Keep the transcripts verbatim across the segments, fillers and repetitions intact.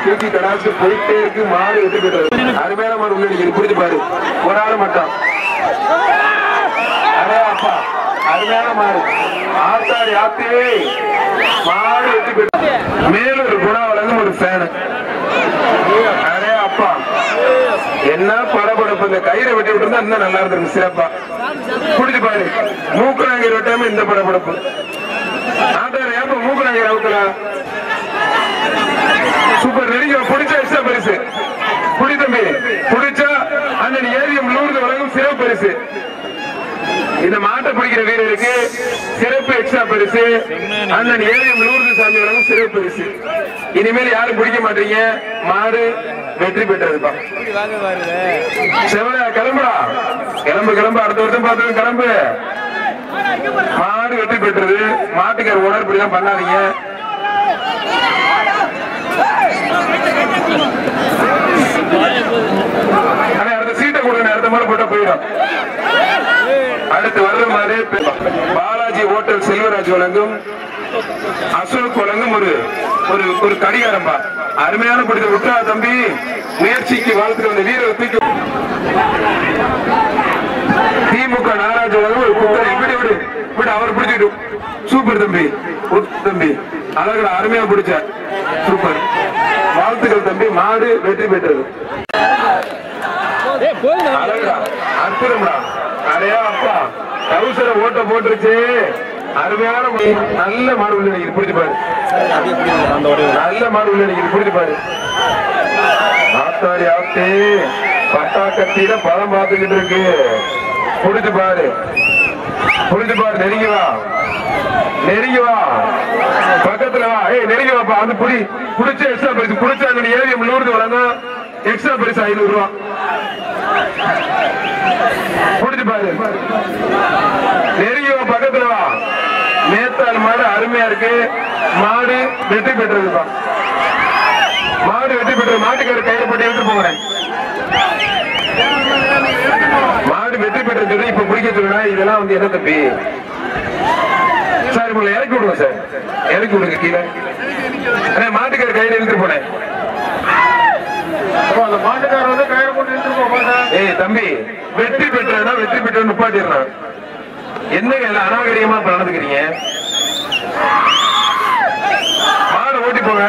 தூக்கி கடாச்சு போயிட்டே இருக்கு. மாடு வெற்றி பெற்றது. அருமையான மாடு உள்ள நீங்க புரிஞ்சு பாரு. ஒரு ஆள் மட்டும் அரே அப்பா அருமையான மாடு. ஆத்தாடி ஆத்தே மாடு வெற்றி பெற்றது. மேலூர் குணா வழங்கும் ஒரு ஃபேனு. அரே அப்பா என்ன படபடப்பு. இந்த கயிறை வெட்டி விட்டு இருந்தா இன்னும் நல்லா இருந்திருக்கு. சிறப்பா புடிச்சு பாரு. மூக்குநாங்கர் வெட்டாம இந்த படபடப்பு. ஆட்டாரு ஏப்ப மூக்குநாங்கர் அவுக்கலா சூப்பர். நெருங்கி பிடிச்சா எக்ஸ்ட்ரா பரிசு. புடி தம்பி பிடிச்சா அண்ணன் ஏவிஎம் லூர்து வழங்கும் சிறப்பு பரிசு. இந்த மாட்டை பிடிக்கிற வீரருக்கு சிறப்பு எக்ஸ்ட்ரா பரிசு. அண்ணன் ஏவிஎம் லூர்து சாமி வழங்கும் சிறப்பு பரிசு. இனிமேல் யாரும் பிடிக்க மாட்டீங்க. மாடு வெற்றி பெற்றதுப்பா. செவலையா கிளம்புடா. கிளம்பு கிளம்பு. அடுத்த வருஷம் பார்த்து கிளம்பு. மாடு வெற்றி பெற்றது. மாட்டுக்கார ஓனர் இப்படிதான் பண்ணாதீங்க. அடுத்த சீட்டை கொடுங்க. அடுத்த மாதிரி போட்டா போயிடும். அடுத்து வர்ற மாதிரி பாலாஜி ஹோட்டல் செல்வராஜ் வழங்கும் அசோக் வழங்கும் ஒரு ஒரு கடிகாரம்பா. அருமையான பிடித்த விட்டா தம்பி முயற்சிக்கு வாழ்த்துக்கள். அந்த வீரரை தூக்கி திமுக நாராஜ் வழங்கும் ஒரு குக்கர். இப்படி விடு விடு அவர் பிடிச்சிட்டு. சூப்பர் தம்பி தம்பி அழகா அருமையா பிடிச்ச. சூப்பர் வாழ்த்துக்கள் தம்பி. மாடு வெற்றி பெற்றது. அழகா அற்புதம்டா. அடையா அப்பா கவுசர ஓட்ட போட்டுருச்சு. அருமையான நல்ல மாடு உள்ள நீங்க பிடிச்சு பாரு. நல்ல மாடு உள்ள நீங்க பிடிச்சு பாரு. ஆத்தாடி ஆத்தே பட்டா கத்தியில பழம் பார்த்துக்கிட்டு இருக்கு. பிடிச்சு பாரு. பிடிச்சு பாரு. நெருங்கி வா. நெருங்கி வா. பக்கத்துல வா. ஏய் நெருங்கி வாப்பா. அந்த புடி புடிச்ச எக்ஸ்ட்ரா பரிசு. புடிச்சா ஏவிஎம் நூறு வழங்கும் எக்ஸ்ட்ரா பரிசு ஐநூறு ரூபா. புடிச்சு பாரு. நெருங்கி வா. பக்கத்துல வா. நேத்தால் மாடு அருமையா இருக்கு. மாடு வெற்றி பெற்றதுப்பா. மாடு வெற்றி பெற்றது. மாட்டுக்கார கையில போட்டு எடுத்து போகிறேன். மாடு வெற்றி பெற்றது. இப்ப பிடிக்க சொல்லுங்க. இதெல்லாம் வந்து என்ன தம்பி சார் உங்களை இறக்கி விடுங்க சார். இறக்கி விடுங்க கீழே. மாட்டுக்கார கையில எடுத்துட்டு போனேன். மாட்டுக்கார வந்து கையில போட்டு எடுத்துட்டு போங்க. ஏய் தம்பி வெற்றி பெற்றா வெற்றி பெற்ற நிப்பாட்டிடுறான். என்னங்க எல்லாம் அநாகரிகமா நடந்துக்கிறீங்க. மாடை ஓட்டி போங்க.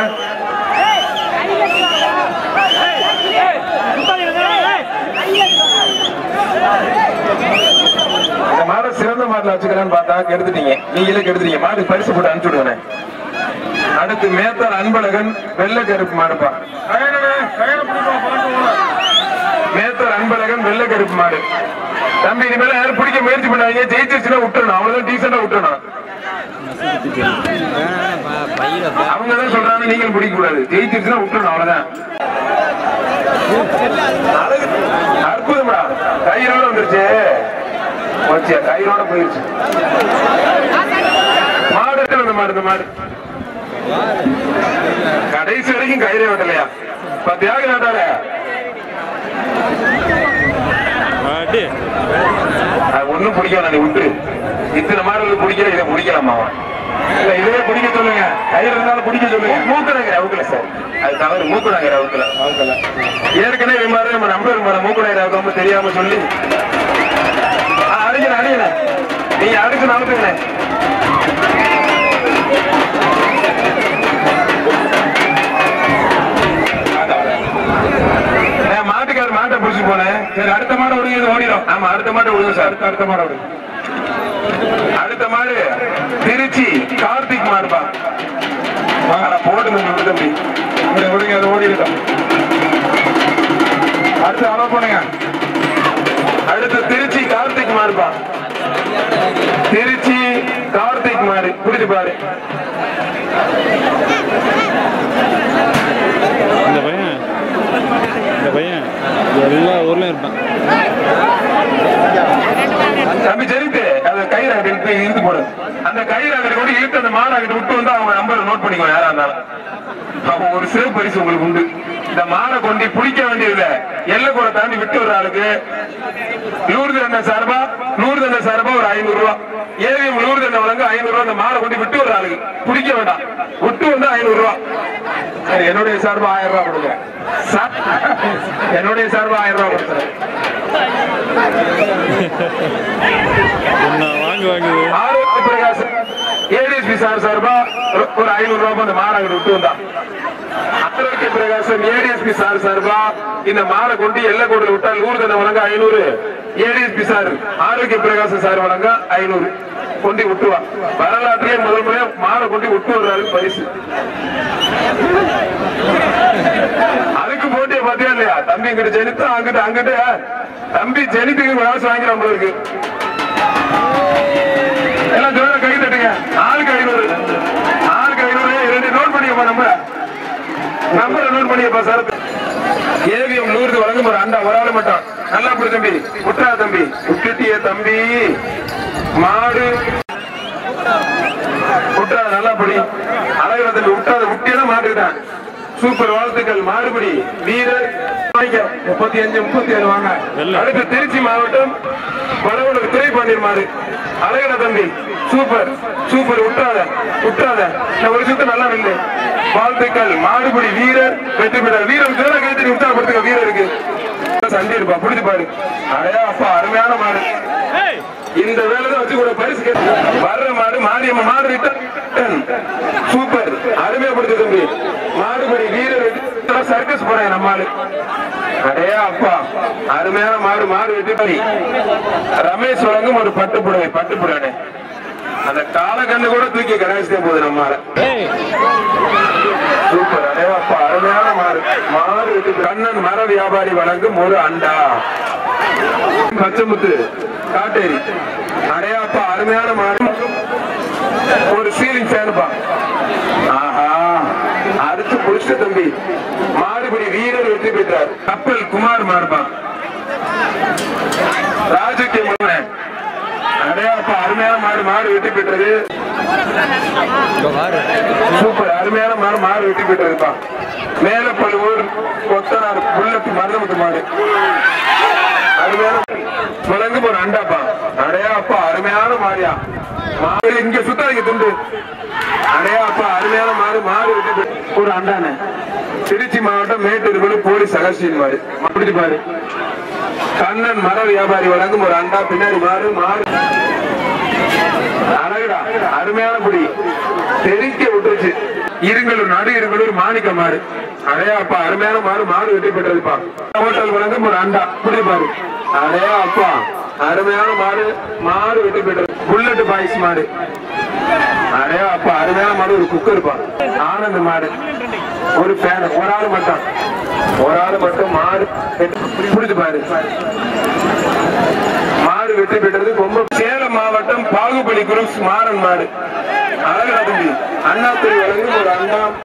இந்த மாடை சிறந்த மாடல வச்சுக்கலான்னு பார்த்தா கெடுத்துட்டீங்க. நீங்களே கெடுத்துட்டீங்க. மாடு பரிசு போட்டு அனுப்பிச்சு விடுங்க. அடுத்து மேத்தார் அன்பழகன் வெள்ளை கருப்பு மாடுப்பா. மேத்தார் அன்பழகன் வெள்ளை கருப்பு மாடு. தம்பி இனிமேல யாரும் பிடிக்க முயற்சி பண்ணாங்க. ஜெயிச்சிருச்சுன்னா விட்டுறணும். அவ்வளவுதான் டீசெண்டா விட்டுறணும். அவங்கதான் சொல்றாங்க நீங்களும் பிடிக்க கூடாது. ஜெயிச்சிருச்சுன்னா விட்டுறணும். அவ்வளவுதான். அற்புதம்டா. கயிறோட வந்துருச்சு. கயிறோட போயிருச்சு. மாடு இந்த மாடு இந்த மாடு கடைசி வரைக்கும் கயிறே விடலையா. பத்தியாக நாட்டால ஒன்னும் பிடிக்காத. நீ விட்டு இத்தனை மாடு பிடிக்கல. இதை பிடிக்கலாமா? இதே பிடிக்க சொல்லுங்க. கயிறு இருந்தாலும் பிடிக்க சொல்லுங்க. மூக்குநாங்கர் அவுக்கல சார். அது தவறு. மூக்குநாங்கர் அவுக்கல அவுக்கல ஏற்கனவே மாதிரி நம்ம நம்பர் மூக்குநாங்கர் அவுக்காம தெரியாம சொல்லி அடிக்கணும் அடிக்கணும். நீங்க அடுத்து நடத்துங்க. மாட்டுக்காரர் மாட்டை பிடிச்சு போனேன். சரி அடுத்த மாடை விடுங்க. ஓடிடும். ஆமா அடுத்த மாட்டை விடுங்க சார். அடுத்த அடுத்த மாடை விடுங்க. அடுத்த மாடு திருச்சி கார்த்திக் மாடுப்பா. போட்டு தம்பி விடுங்க. அது ஓடிடும். அடுத்து அளவு போனுங்க. அடுத்து திருச்சி கார்த்திக் மாடுப்பா. திருச்சி கார்த்திக் மாடு புரிஞ்சு பாரு. இந்த பையன் இந்த பையன் எல்லா ஊர்லயும் இருப்பான். தம்பி ஜெயித்து அந்த கயிறு இருந்து போடு. அந்த கயிறு அங்கே கூட இழுத்து அந்த மாடை அங்கிட்டு விட்டு வந்து அவங்க நம்பரை நோட் பண்ணிக்கோ யாரா இருந்தாலும். அப்ப ஒரு சிறப்பு பரிசு உங்களுக்கு உண்டு. இந்த மாடை கொண்டு பிடிக்க வேண்டியதில்லை, எல்லை கூட தாண்டி விட்டு வர்ற ஆளுக்கு நூறு தண்டை சார்பா நூறு தண்டை சார்பா ஒரு ஐநூறு ரூபாய் ஏவிஎம் நூறு தண்டை வழங்க ஐநூறு ரூபாய். இந்த மாடை கொண்டு விட்டு வர்ற ஆளுக்கு பிடிக்க வேண்டாம், விட்டு வந்து ஐநூறு ரூபாய். என்னுடைய சார்பா ஆயிரம் ரூபாய் கொடுங்க. என்னுடைய சார்பா ஆயிரம் ரூபாய் கொடுத்துறேன். ஆரோக்கிய பிரகாசம் ஏடிஎஸ்பி சார் சார்பா ஒரு ஐநூறு ரூபாய் அந்த மாடை விட்டு வந்தா. ஆரோக்கிய பிரகாசம் ஏடிஎஸ்பி சார் சார்பா இந்த மாடை கொண்டு எல்லை கோட்டில் விட்டால் நூறு தண்டை வழங்க ஐநூறு. ஏடிஎஸ்பி சார் ஆரோக்கிய பிரகாசம் சார் வழங்க ஐநூறு கொண்டு விட்டுவா. வரலாற்றிலே முதல் முறையா மாடை கொண்டு விட்டு வர்றாரு பரிசு. அதுக்கு போட்டியை பாத்தியா இல்லையா? தம்பி இங்கிட்ட ஜெனித்து அங்கிட்ட அங்கிட்ட தம்பி ஜெனித்துக்கு காசு வாங்கிற இருக்கு. எல்லாம் ஜோர கை தட்டுங்க. ஆளுக்கு ஐநூறு ஆளுக்கு ஐநூறு ரெண்டு நோட் பண்ணிக்கப்பா. நம்பர் நம்பரை நோட் பண்ணிக்கப்பா சார். ஏவிஎம் நூறு வழங்கும் ஒரு அண்டா ஒரு ஆளு மட்டும். நல்லா புடி தம்பி, விட்டா தம்பி, விட்டுட்டிய தம்பி மாடு விட்டா நல்லா படி. அழகிற தம்பி விட்டாத விட்டியதான் மாட்டுக்கிட்டான். சூப்பர், வாழ்த்துக்கள். மாடுபடி வீரர் முப்பத்தி அஞ்சு முப்பத்தி ஏழு வாங்க. அடுத்து திருச்சி மாவட்டம் வடவனுக்கு துறை பண்ணிருமாறு. அழகிற தம்பி சூப்பர் சூப்பர், விட்டாத விட்டாத ஒரு சுத்து நல்லா நில்லு. வாழ்த்துக்கள். மாடுபடி வீரர் வெற்றி பெற்றார். வீரர் ஜோர கைத்தறி உற்சாகப்படுத்துங்க. வீரருக்கு சண்டை இருப்பா, பிடிச்சு பாரு. அடையா அப்பா அருமையான மாடு. இந்த வேலை வச்சு கூட பரிசு வர்ற மாடு மாரியம்ம மாடு ரிட்டன். சூப்பர், அருமையா பிடிச்ச தம்பி. மாடுபடி வீரர் சர்க்கஸ் போறாங்க நம்ம ஆளு. அடையா அப்பா அருமையான மாடு. மாடு வெற்றி பண்ணி ரமேஷ் வழங்கும் ஒரு பட்டு புடவை. பட்டு புடவை அந்த காலக்கண்ணு கூட தூக்கி கணேசே போகுது நம்ம ஆளு. சூப்பர், அடையா அப்பா அருமையான மாடு. மாடு வெற்றி. கண்ணன் மர வியாபாரி வழங்கும் ஒரு அண்டா. பச்சைமுத்து காட்டேரி. அடையாப்பா அருமையான மாடு. ஒரு சீலிங் ஃபேனுப்பா. ஆஹா, அடுத்து புடிச்ச தம்பி மாடுபடி வீரர் வெற்றி பெற்றார். கப்பல் குமார் மாடுப்பா. ராஜுக்கு அடையாப்பா அருமையான மாடு. மாடு வெற்றி பெற்றது. சூப்பர், அருமையான மாடு. மாடு வெற்றி பெற்றதுப்பா. மேலப்பழுவூர் கொத்தனார் புல்லத்து மருதமுத்து மாடு. அருமையான வழங்கும் ஒரு அண்டாப்பா. அடையாப்பா அருமையான மாடியா. மாடு இங்க சுத்தாங்க துண்டு. அடையாப்பா அருமையான மாடு. மாடு விட்டு ஒரு அண்டானே. திருச்சி மாவட்டம் மேட்டூர் போலீஸ் அகஸ்டின் மாடு. பிடிச்சு பாரு. கண்ணன் மர வியாபாரி வழங்கும் ஒரு அண்டா. பின்னாடி மாடு. மாடு அழகுடா, அருமையான புடி. தெரிக்க விட்டுருச்சு. இருங்கலூர் நடு இருங்கலூர் மாணிக்க மாடு. அடையாப்பா அருமையான மாடு. மாடு வெற்றி பெற்றதுப்பா. ஹோட்டல் வழங்கும் ஒரு அண்டா. பிடிச்சு பாரு. அடையா அப்பா அருமையான மாடு. மாடு வெற்றி பெற்றது. புல்லட் பாய்ஸ் மாடு. அடையா அப்பா அருமையான மாடு. ஒரு குக்கர்ப்பா. ஆனந்த் மாடு. ஒரு ஃபேன். ஒரு ஆள் மட்டும் ஒரு ஆள் மட்டும் மாடு பிடிச்சு பாரு. மாடு வெற்றி பெற்றது. ரொம்ப சேலம் மாவட்டம் பாகுபலி குரூப்ஸ் மாறன் மாடு. அழகா தம்பி அண்ணாத்துறை வழங்கும் ஒரு அண்ணா.